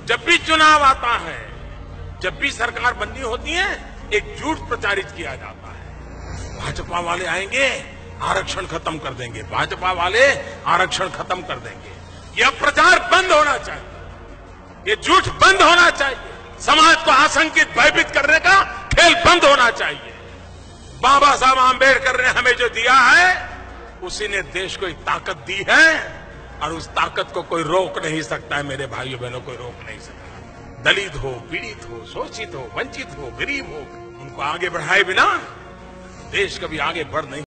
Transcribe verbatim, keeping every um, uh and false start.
जब भी चुनाव आता है, जब भी सरकार बननी होती है, एक झूठ प्रचारित किया जाता है। भाजपा वाले आएंगे, आरक्षण खत्म कर देंगे, भाजपा वाले आरक्षण खत्म कर देंगे। यह प्रचार बंद होना चाहिए, ये झूठ बंद होना चाहिए। समाज को आशंकित भयभीत करने का खेल बंद होना चाहिए। बाबा साहब आंबेडकर ने हमें जो दिया है, उसी ने देश को एक ताकत दी है, और उस ताकत को कोई रोक नहीं सकता है। मेरे भाइयों बहनों, कोई रोक नहीं सकता। दलित हो, पीड़ित हो, शोषित हो, वंचित हो, गरीब हो, उनको आगे बढ़ाए बिना देश कभी आगे बढ़ नहीं